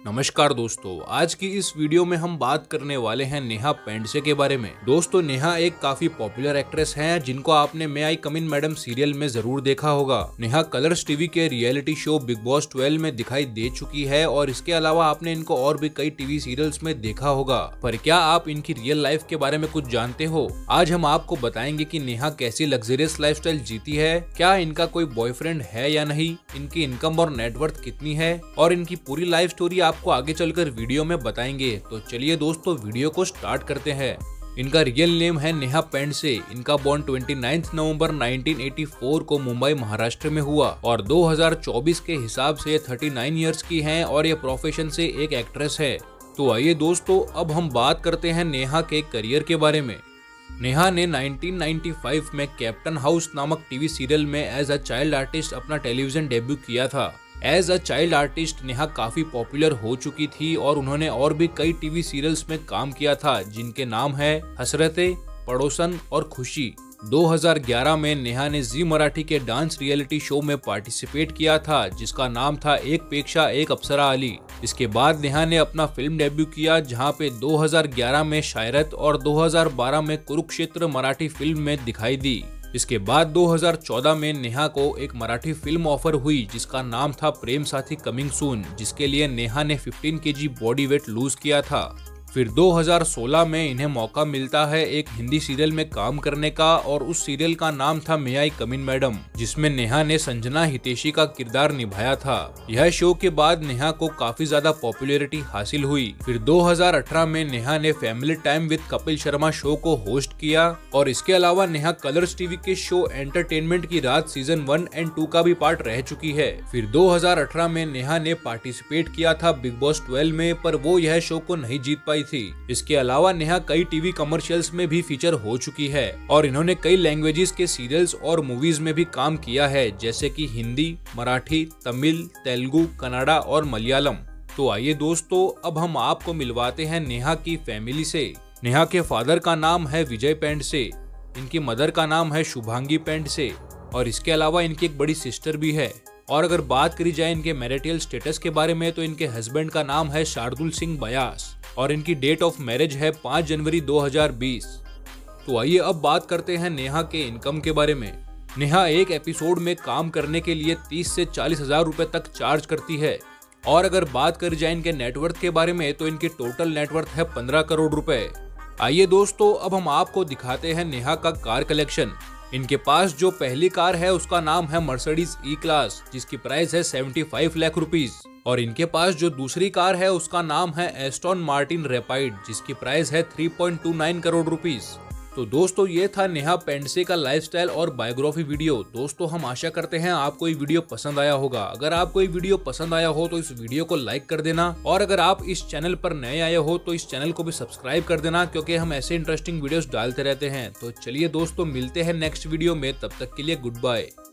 नमस्कार दोस्तों, आज की इस वीडियो में हम बात करने वाले हैं नेहा पेंडसे के बारे में। दोस्तों, नेहा एक काफी पॉपुलर एक्ट्रेस हैं जिनको आपने मे आई कम इन मैडम सीरियल में जरूर देखा होगा। नेहा कलर्स टीवी के रियलिटी शो बिग बॉस 12 में दिखाई दे चुकी है और इसके अलावा आपने इनको और भी कई टीवी सीरियल्स में देखा होगा। पर क्या आप इनकी रियल लाइफ के बारे में कुछ जानते हो? आज हम आपको बताएंगे कि नेहा कैसी लग्जरियस लाइफस्टाइल जीती है, क्या इनका कोई बॉयफ्रेंड है या नहीं, इनकी इनकम और नेटवर्थ कितनी है और इनकी पूरी लाइफ स्टोरी आपको आगे चलकर वीडियो में बताएंगे। तो चलिए दोस्तों, वीडियो को स्टार्ट करते हैं। इनका रियल नेम है नेहा पेंडसे। इनका बॉर्न 29 नवंबर 1984 को मुंबई महाराष्ट्र में हुआ और 2024 के हिसाब से 39 इयर्स की हैं और ये प्रोफेशन से एक एक्ट्रेस है। तो आइए दोस्तों, अब हम बात करते हैं नेहा के करियर के बारे में। नेहा ने 1995 में कैप्टन हाउस नामक टीवी सीरियल में एज अ चाइल्ड आर्टिस्ट अपना टेलीविजन डेब्यू किया था। As a child artist Neha काफी पॉपुलर हो चुकी थी और उन्होंने और भी कई टीवी सीरियल्स में काम किया था जिनके नाम है हसरतें, पड़ोसन और खुशी। 2011 में नेहा ने जी मराठी के डांस रियलिटी शो में पार्टिसिपेट किया था जिसका नाम था एक पेक्षा एक अप्सरा आली। इसके बाद नेहा ने अपना फिल्म डेब्यू किया जहां पे 2011 में शायरत और 2012 में कुरुक्षेत्र मराठी फिल्म में दिखाई दी। इसके बाद 2014 में नेहा को एक मराठी फिल्म ऑफर हुई जिसका नाम था प्रेम साथी कमिंग सून, जिसके लिए नेहा ने 15 kg बॉडी वेट लूज किया था। फिर 2016 में इन्हें मौका मिलता है एक हिंदी सीरियल में काम करने का और उस सीरियल का नाम था मे आई कम इन मैडम, जिसमें नेहा ने संजना हितेशी का किरदार निभाया था। यह शो के बाद नेहा को काफी ज्यादा पॉपुलैरिटी हासिल हुई। फिर 2018 में नेहा ने family time with Kapil Sharma show को होस्ट किया और इसके अलावा नेहा कलर्स टीवी के शो एंटरटेनमेंट की रात सीजन 1 और 2 का भी पार्ट रह चुकी है। फिर 2018 में नेहा ने पार्टिसिपेट किया था बिग बॉस 12 में, पर वो यह शो को नहीं जीत पाई थी। इसके अलावा नेहा कई टीवी कमर्शियल्स में भी फीचर हो चुकी है और इन्होंने कई लैंग्वेजेस के सीरियल्स और मूवीज में भी काम किया है, जैसे कि हिंदी, मराठी, तमिल, तेलुगु, कन्नड़ा और मलयालम। तो आइए दोस्तों, अब हम आपको मिलवाते हैं नेहा की फैमिली से। नेहा के फादर का नाम है विजय पेंडसे, इनकी मदर का नाम है शुभांगी पेंडसे और इसके अलावा इनकी एक बड़ी सिस्टर भी है। और अगर बात करी जाए इनके मैरिटल स्टेटस के बारे में तो इनके हस्बैंड का नाम है शार्दुल सिंह बयास और इनकी डेट ऑफ मैरिज है 5 जनवरी 2020। तो आइए अब बात करते हैं नेहा के इनकम के बारे में। नेहा एक एपिसोड में काम करने के लिए 30 से 40 हजार रुपए तक चार्ज करती है। और अगर बात करी जाए इनके नेटवर्थ के बारे में तो इनकी टोटल नेटवर्थ है 15 करोड़ रुपए। आइए दोस्तों, अब हम आपको दिखाते हैं नेहा का कार कलेक्शन। इनके पास जो पहली कार है उसका नाम है मर्सिडीज ई क्लास, जिसकी प्राइस है 75 लाख रुपीज। और इनके पास जो दूसरी कार है उसका नाम है एस्टन मार्टिन रैपिड, जिसकी प्राइस है 3.29 करोड़ रुपीज। तो दोस्तों, ये था नेहा पेंडसे का लाइफस्टाइल और बायोग्राफी वीडियो। दोस्तों, हम आशा करते हैं आपको ये वीडियो पसंद आया होगा। अगर आपको ये वीडियो पसंद आया हो तो इस वीडियो को लाइक कर देना और अगर आप इस चैनल पर नए आए हो तो इस चैनल को भी सब्सक्राइब कर देना, क्योंकि हम ऐसे इंटरेस्टिंग वीडियोस डालते रहते हैं। तो चलिए दोस्तों, मिलते हैं नेक्स्ट वीडियो में, तब तक के लिए गुड बाय।